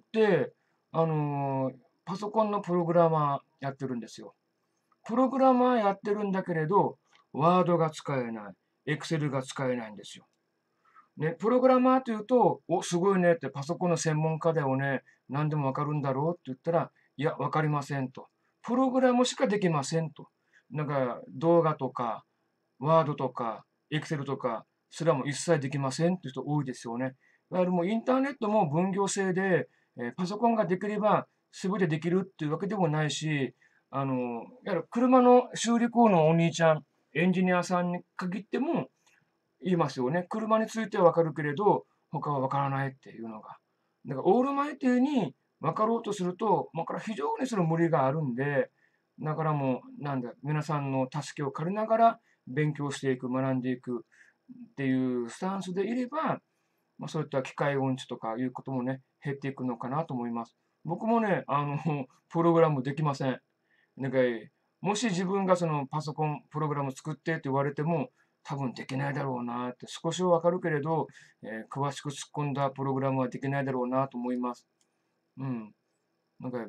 あの、パソコンのプログラマーやってるんですよ。プログラマーやってるんだけれど、ワードが使えない、エクセルが使えないんですよ。ね、プログラマーというと、お、すごいねって、パソコンの専門家だよね。何でもわかるんだろうって言ったら、いや、わかりませんと。プログラムしかできませんと。なんか、動画とか、ワードとか、エクセルとか、それはもう一切できませんっていう人多いですよね。だからもうインターネットも分業制で、えーパソコンができれば全てできるっていうわけでもないし、あの、やはり車の修理工のお兄ちゃん、エンジニアさんに限っても、言いますよね。車についてはわかるけれど、他はわからないっていうのが。だからオールマイティに分かろうとすると、まあ、これは非常にその無理があるんで、だからもう、なんだ、皆さんの助けを借りながら勉強していく、学んでいくっていうスタンスでいれば、まあ、そういった機械音痴とかいうこともね、減っていくのかなと思います。僕もね、あの、プログラムできません。なんか、もし自分がそのパソコンプログラム作ってって言われても、多分できないだろうなって少しはわかるけれど、えー詳しく突っ込んだプログラムはできないだろうなと思います。うん。なんか、うん、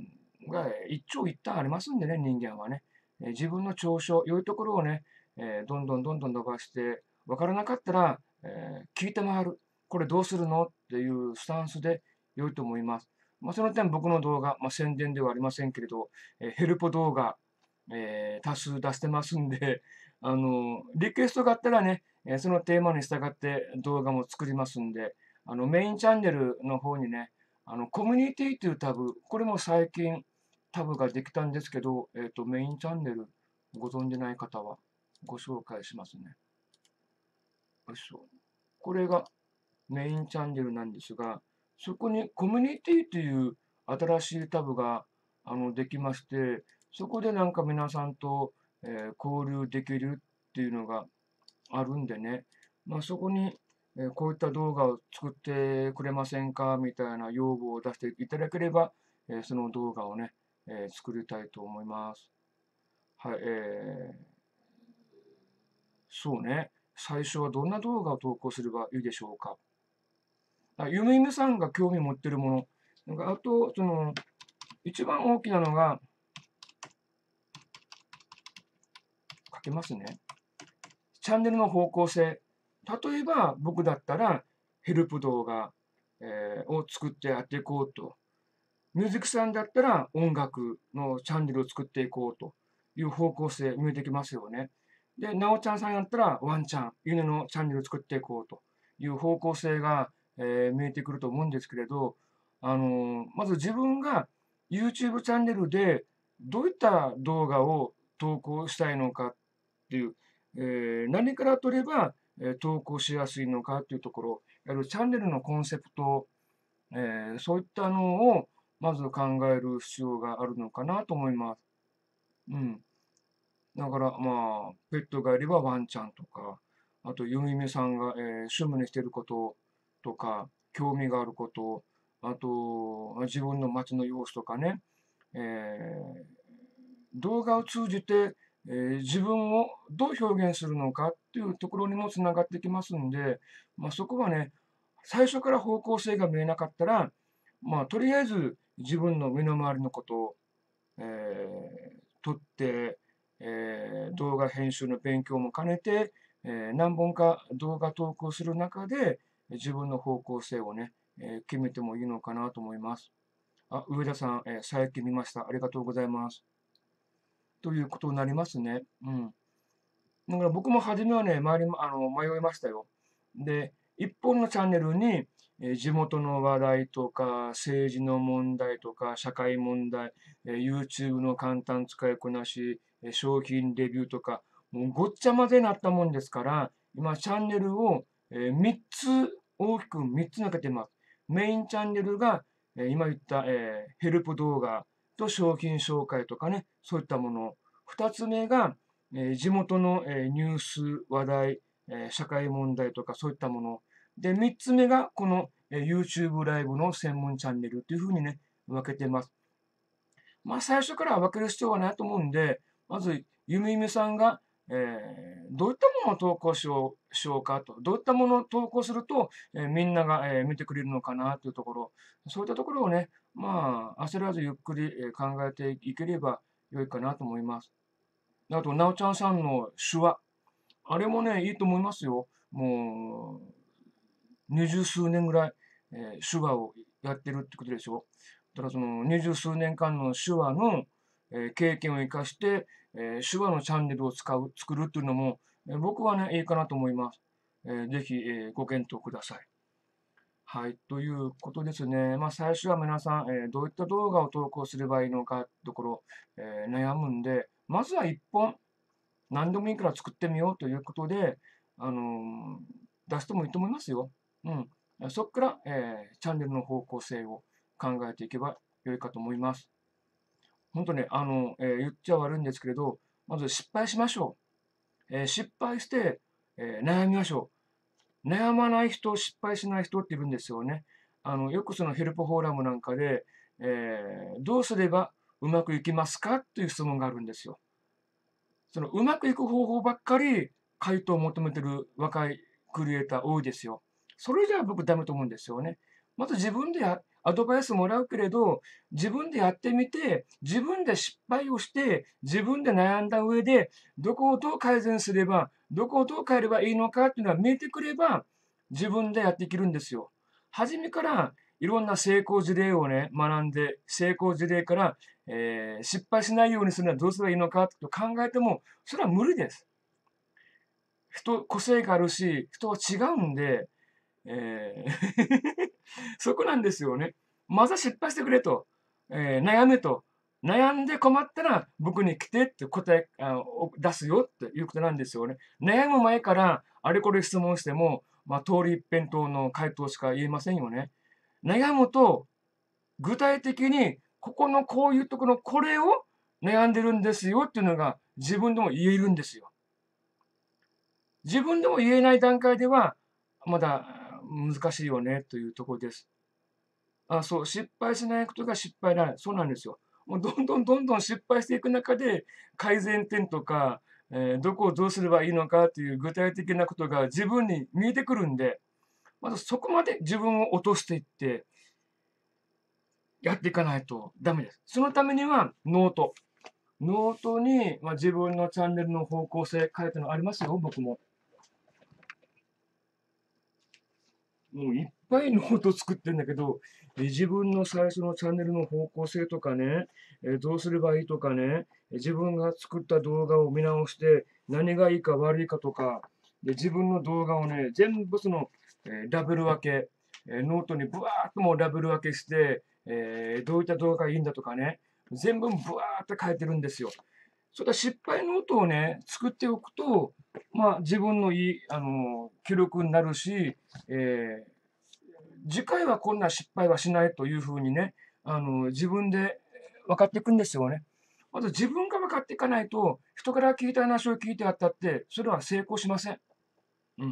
が一長一短ありますんでね、人間はね。えー自分の長所、良いところをね、えーどんどんどんどん伸ばして、わからなかったら、えー聞いて回る。これどうするのっていうスタンスで良いと思います。まあ、その点僕の動画、まあ、宣伝ではありませんけれど、えーヘルプ動画、えー多数出してますんで、あの、リクエストがあったらね、えーそのテーマに従って動画も作りますんで、あの、メインチャンネルの方にね、あの、コミュニティというタブ、これも最近タブができたんですけど、えっと、メインチャンネルご存じない方はご紹介しますね。よいしょ。これがメインチャンネルなんですが、そこにコミュニティという新しいタブがあのできまして、そこでなんか皆さんと、えー交流できるっていうのがあるんでね、まあ、そこに、えーこういった動画を作ってくれませんかみたいな要望を出していただければ、えーその動画をね、えー作りたいと思います。はい、えー、そうね。最初はどんな動画を投稿すればいいでしょうか。あ、ゆめゆめさんが興味持ってるもの。なんかあと、その、一番大きなのが、書けますね。チャンネルの方向性。例えば、僕だったら、ヘルプ動画、えーを作ってやっていこうと。ミュージックさんだったら、音楽のチャンネルを作っていこうという方向性見えてきますよね。で、なおちゃんさんやったら、ワンちゃん、犬のチャンネルを作っていこうという方向性が、えー見えてくると思うんですけれど、あのーまず自分が YouTube チャンネルでどういった動画を投稿したいのかっていう、えー何から取れば、えー投稿しやすいのかっていうところ、やはりチャンネルのコンセプト、えーそういったのをまず考える必要があるのかなと思います。うん。だから、まあ、ペットがいればワンちゃんとか、あと、ゆみみさんが、えー趣味にしていることとか、興味があること、あと、自分の街の様子とかね、えー動画を通じて、えー自分をどう表現するのかっていうところにもつながってきますんで、まあ、そこはね、最初から方向性が見えなかったら、まあ、とりあえず自分の身の回りのことを、えー撮って、えー動画編集の勉強も兼ねて、えー何本か動画投稿する中で、自分の方向性をね、 えー決めてもいいのかなと思います。あ、上田さん、えー、最近見ました。ありがとうございます。ということになりますね。うん。だから僕も初めはね、周りも、あの、迷いましたよ。で、一本のチャンネルに、えー地元の話題とか、政治の問題とか、社会問題、えー YouTube の簡単使いこなし、えー商品レビューとか、もうごっちゃ混ぜになったもんですから、今チャンネルを、えみっつ、大きくみっつ抜けてます。メインチャンネルが、えー今言った、えーヘルプ動画と商品紹介とかね、そういったもの。二つ目が、えー地元の、えーニュース、話題、えー社会問題とかそういったもの。で、三つ目がこの、えー YouTube ライブの専門チャンネルというふうにね、分けてます。まあ、最初から分ける必要はないと思うんで、まず、ゆみゆみさんが、えーどういったものを投稿しようしようかと、どういったものを投稿すると、えーみんなが、えー見てくれるのかなというところ、そういったところをね、まあ、焦らずゆっくり、えー考えていければ良いかなと思います。あと、なおちゃんさんの手話。あれもね、いいと思いますよ。もう、二十数年ぐらい、えー手話をやってるってことでしょ。だからその二十数年間の手話の、えー経験を生かして、えー手話のチャンネルを使う、作るっていうのも、えー僕はね、いいかなと思います。えーぜひ、えーご検討ください。はい、ということですね。まあ、最初は皆さん、えーどういった動画を投稿すればいいのかってところ、えー悩むんで、まずは一本、何でもいいから作ってみようということで、あのー出してもいいと思いますよ。うん。そこから、えーチャンネルの方向性を考えていけば良いかと思います。本当ね、あの、えー言っちゃ悪いんですけれど、まず失敗しましょう。えー失敗して、えー悩みましょう。悩まない人、失敗しない人っているんですよね。あの、よくそのヘルプフォーラムなんかで、えーどうすればうまくいきますかっていう質問があるんですよ。そのうまくいく方法ばっかり回答を求めてる若いクリエイター多いですよ。それじゃあ僕ダメと思うんですよね。まず自分でやアドバイスもらうけれど、自分でやってみて、自分で失敗をして、自分で悩んだ上で、どこをどう改善すれば、どこをどう変えればいいのかっていうのは見えてくれば、自分でやっていけるんですよ。初めからいろんな成功事例をね、学んで、成功事例からえー失敗しないようにするにはどうすればいいのかと考えても、それは無理です。人、個性があるし、人は違うんで、えーそこなんですよね。まずは失敗してくれと、えー悩めと。悩んで困ったら僕に来てって答えあを出すよっていうことなんですよね。悩む前からあれこれ質問しても、まあ、通り一辺倒の回答しか言えませんよね。悩むと具体的に、ここのこういうところ、これを悩んでるんですよっていうのが自分でも言えるんですよ。自分でも言えない段階では、まだ難しいよねというところです。あ、そう、失敗しないことが失敗だ。そうなんですよ。もうどんどんどんどん失敗していく中で、改善点とか、えーどこをどうすればいいのかという具体的なことが自分に見えてくるんで、まずそこまで自分を落としていって、やっていかないとダメです。そのためにはノート。ノートに、まあ、自分のチャンネルの方向性書いたのありますよ、僕も。もういっぱいノート作ってるんだけど、え自分の最初のチャンネルの方向性とかね、えどうすればいいとかね、自分が作った動画を見直して何がいいか悪いかとか、で自分の動画をね、全部その、えーラベル分け、えーノートにブワーッともうラベル分けして、えーどういった動画がいいんだとかね、全部ブワーッと書いてるんですよ。それは失敗ノートをね、作っておくと、まあ、自分のいい、あの、記録になるし、えー次回はこんな失敗はしないというふうにね、あの、自分で分かっていくんですよね。まず自分が分かっていかないと、人から聞いた話を聞いてやったって、それは成功しません。うん。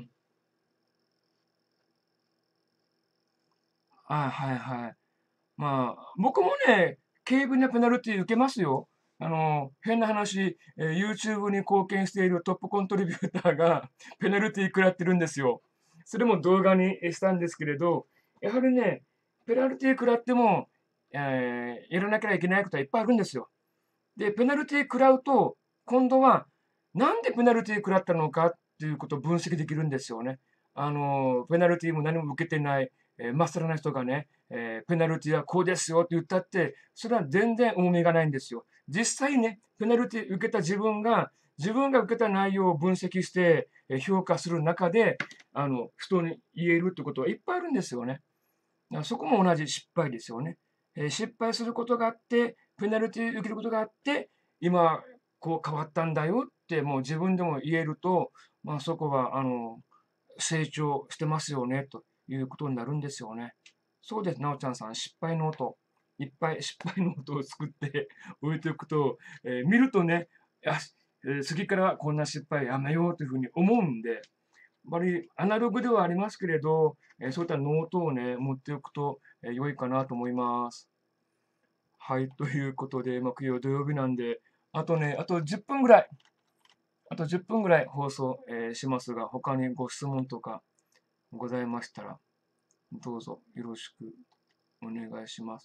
はいはいはい。まあ、僕もね、軽微なペナルティ受けますよ。あの、変な話、えー YouTube に貢献しているトップコントリビューターがペナルティ食らってるんですよ。それも動画にしたんですけれど、やはりね、ペナルティ食らっても、えーやらなきゃいけないことはいっぱいあるんですよ。で、ペナルティ食らうと、今度は、なんでペナルティ食らったのかっていうことを分析できるんですよね。あの、ペナルティも何も受けてない。 えー、まっさらな人がね、えー、ペナルティはこうですよって言ったって、それは全然重みがないんですよ。実際ね、ペナルティ受けた自分が、自分が受けた内容を分析して、えー、評価する中で、あの、人に言えるってことはいっぱいあるんですよね。だからそこも同じ失敗ですよね。えー、失敗することがあって、ペナルティ受けることがあって、今、こう変わったんだよってもう自分でも言えると、まあそこは、あの、成長してますよね、ということになるんですよね。そうです、なおちゃんさん、失敗ノート、いっぱい失敗ノートを作って置いておくと、えー見るとね、よし、えー次からはこんな失敗やめようというふうに思うんで、やっぱりアナログではありますけれど、えーそういったノートをね、持っておくと、えー良いかなと思います。はい、ということで、木曜土曜日なんで、あとね、あとじゅっぷんぐらい、あとじゅっぷんぐらい放送、えーしますが、他にご質問とかございましたら、どうぞよろしくお願いします。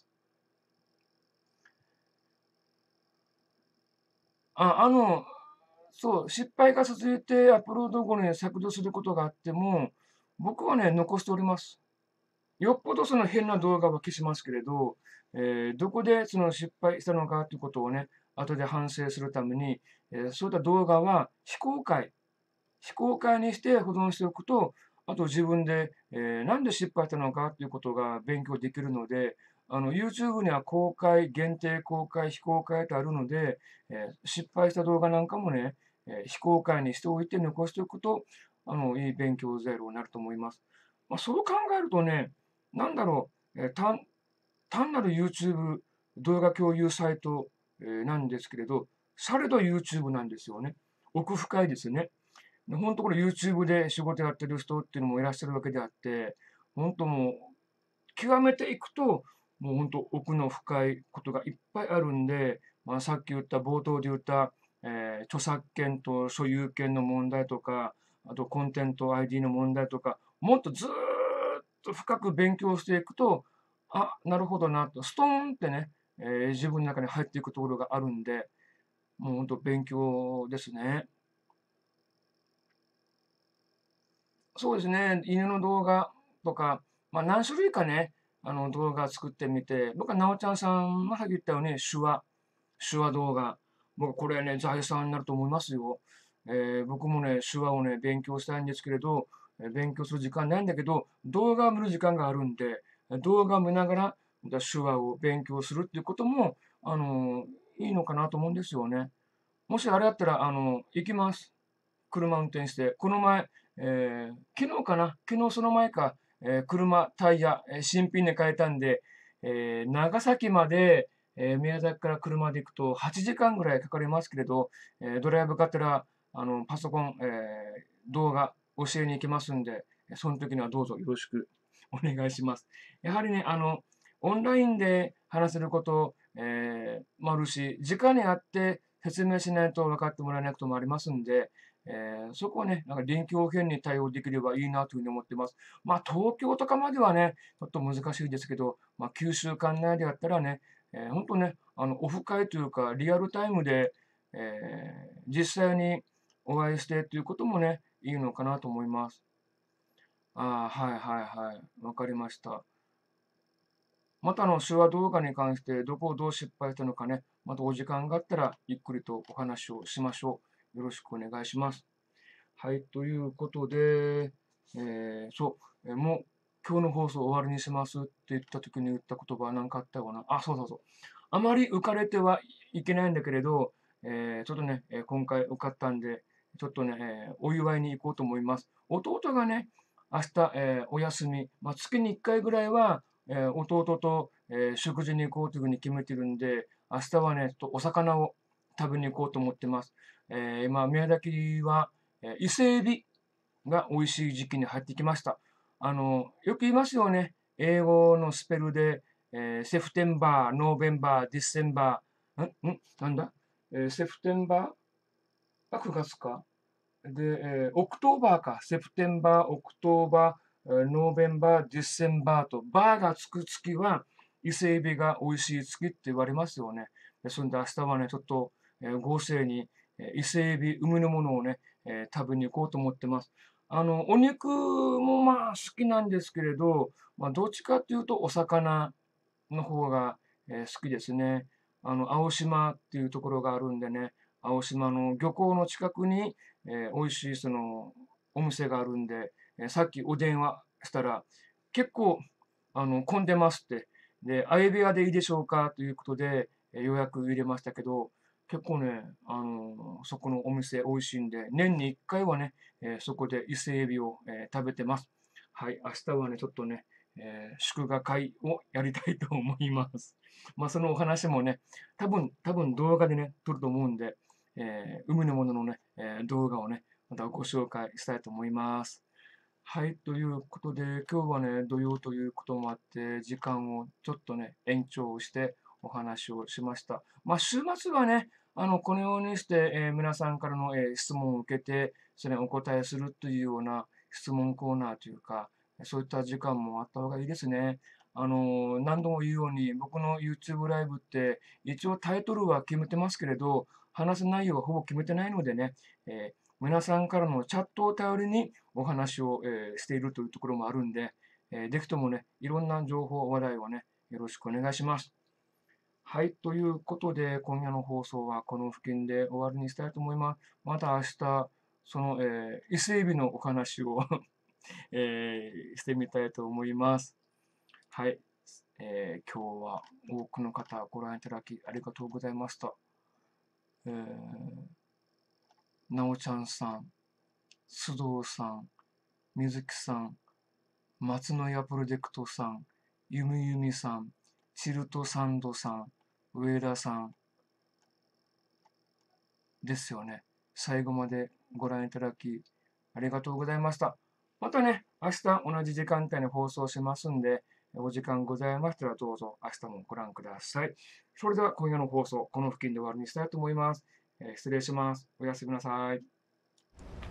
あ、あの、そう、失敗が続いてアップロード後に削除することがあっても、僕はね、残しております。よっぽどその変な動画は消しますけれど、えーどこでその失敗したのかということをね、後で反省するために、えーそういった動画は非公開、非公開にして保存しておくと、あと自分で、えーなんで失敗したのかということが勉強できるので、あの YouTube には公開、限定公開、非公開とあるので、えー失敗した動画なんかもね、えー非公開にしておいて残しておくと、あのいい勉強材料になると思います。まあ、そう考えるとね、なんだろう、えー単単なる YouTube 動画共有サイト、えーなんですけれど、されど YouTube なんですよね。奥深いですね。で、ほんとこれ YouTube で仕事やってる人っていうのもいらっしゃるわけであって、ほんともう、極めていくと、もうほんと奥の深いことがいっぱいあるんで、まあ、さっき言った冒頭で言った、えー著作権と所有権の問題とか、あとコンテンツ アイディー の問題とか、もっとずーっと深く勉強していくと、あ、なるほどなと、ストーンってね、えー自分の中に入っていくところがあるんで、もうほんと勉強ですね。そうですね、犬の動画とか、まあ、何種類かね、あの動画作ってみて、僕はなおちゃんさんがさっき言ったように手話、手話動画、僕これね、財産になると思いますよ。えー僕もね、手話をね、勉強したいんですけれど、えー勉強する時間ないんだけど、動画を見る時間があるんで、動画を見ながら手話を勉強するっていうことも、あのいいのかなと思うんですよね。もしあれだったら、あの行きます。車運転して、この前、えー昨日かな、昨日その前か、えー車、タイヤ、えー新品で変えたんで、えー長崎まで、えー宮崎から車で行くとはちじかんぐらいかかりますけれど、えードライブがてら、あの、パソコン、えー動画教えに行きますんで、その時にはどうぞよろしくお願いします。やはりね、あの、オンラインで話せること、えーもあるし、直に会って説明しないと分かってもらえないこともありますんで、えーそこはね、なんか臨機応変に対応できればいいなというふうに思ってます。まあ、東京とかまではね、ちょっと難しいですけど、まあ、九州間内であったらね、えー、本当ね、あの、オフ会というか、リアルタイムで、えー実際にお会いしてということもね、いいのかなと思います。ああ、はいはいはい。わかりました。またあの手話動画に関してどこをどう失敗したのかね、またお時間があったらゆっくりとお話をしましょう。よろしくお願いします。はい、ということで、えーそう、えーもう今日の放送終わりにしますって言った時に言った言葉は何かあったかな。あ、そうそうそう。あまり浮かれてはいけないんだけれど、えーちょっとね、えー今回受かったんで、ちょっとね、えーお祝いに行こうと思います。弟がね、明日、えーお休み、まあ、月にいっかいぐらいは、えー弟と、えー食事に行こうというふうに決めてるんで、明日はね、ちょっとお魚を食べに行こうと思ってます。えー今、宮崎は、えー伊勢エビが美味しい時期に入ってきました。あの、よく言いますよね。英語のスペルで、えーセプテンバー、ノーベンバー、ディセンバー、んんなんだ、えーセプテンバーあ、くがつか。で、えーオクトーバーか。セプテンバー、オクトーバー、えーノーベンバー、ディセンバーと、バーがつく月は、伊勢エビが美味しい月って言われますよね。ですので、明日はね、ちょっと、えー合成に、えー伊勢エビ、海のものをね、えー食べに行こうと思ってます。 あの、お肉もまあ好きなんですけれど、まあ、どっちかっていうとお魚の方が、えー好きですね。あの、青島っていうところがあるんでね、青島の漁港の近くに、えー美味しいそのお店があるんで、えーさっきお電話したら、結構、あの、混んでますって。で、相部屋でいいでしょうかということで、えー予約入れましたけど、結構ね、あのそこのお店美味しいんで、年にいっかいはね、えーそこで伊勢エビを、えー食べてます。はい、明日はね、ちょっとね、えー祝賀会をやりたいと思います。まあ、そのお話もね、多分、多分動画でね、撮ると思うんで、えー海のもののね、えー動画をね、またご紹介したいと思います。はい、ということで、今日はね、土曜ということもあって、時間をちょっとね、延長してお話をしました。まあ、週末はね、あの、このようにして、えー皆さんからの、えー質問を受けて、それにお答えするというような質問コーナーというか、そういった時間もあった方がいいですね。あのー何度も言うように、僕の YouTube ライブって、一応タイトルは決めてますけれど、話す内容はほぼ決めてないのでね、えー皆さんからのチャットを頼りにお話を、えーしているというところもあるんで、えー、ぜひともね、いろんな情報、話題をね、よろしくお願いします。はい、ということで、今夜の放送はこの付近で終わりにしたいと思います。また明日、その、えー伊勢海老のお話をえーしてみたいと思います。はい、えー今日は多くの方ご覧いただきありがとうございました。えー、なおちゃんさん、須藤さん、みずきさん、松の屋プロジェクトさん、ゆみゆみさん、チルトサンドさん、上田さんですよね。最後までご覧いただきありがとうございました。またね、明日同じ時間帯に放送しますんで、お時間ございましたらどうぞ明日もご覧ください。それでは今夜の放送、この付近で終わりにしたいと思います。えー失礼します。おやすみなさい。